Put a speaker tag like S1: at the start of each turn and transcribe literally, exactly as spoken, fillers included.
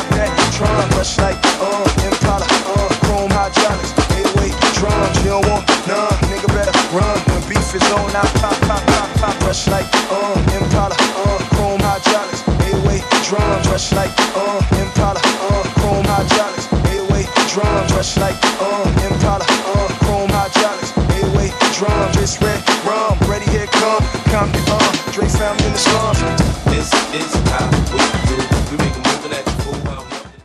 S1: pop that drum, rush like uh, Impala, uh, chrome hydraulics, eight oh eight drums, you don't want none, nigga better run. When beef is on, I pop, pop, pop, pop, rush like uh, Impala, uh, chrome hydraulics, eight oh eight drums, rush like uh, Impala, uh, chrome hydraulics, eight oh eight drums, rush like